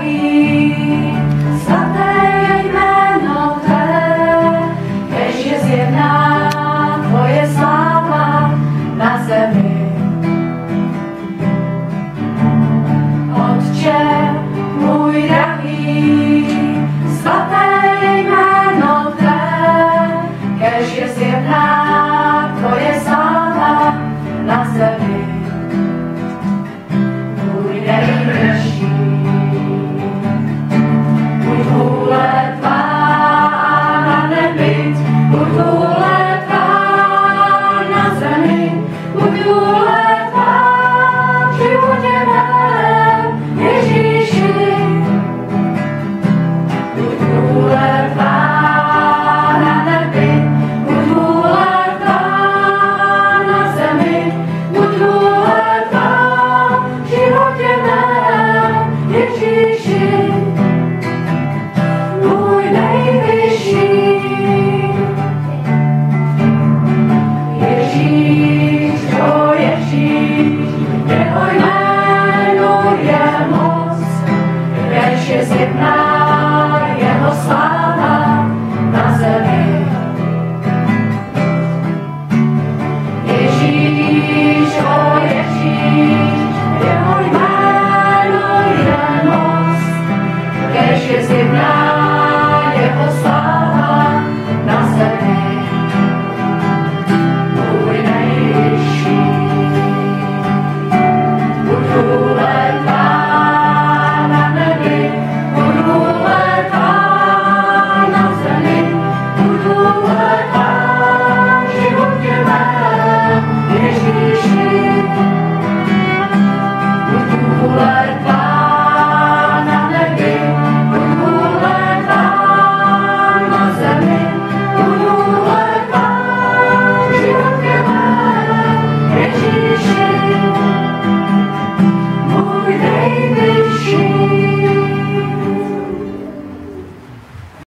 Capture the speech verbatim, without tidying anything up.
drahý, svaté je jméno Tvé, kež je zjevná Tvoje sláva na zemi. Otče můj drahý, svaté je jméno Tvé, kež je zjevná Tvoje sláva na zemi. Můj nejvyšší, buď vůle Tvá na nebi, buď vůle Tvá na zemi, buď vůle Tvá v životě mém, Ježíši. Buď vůle Tvá na nebi, buď vůle Tvá na zemi, buď vůle Tvá v životě mém, Ježíši. Můj nejvyšší, Ježíš, o Ježíš, jeho jméno je moc, kež je zjevná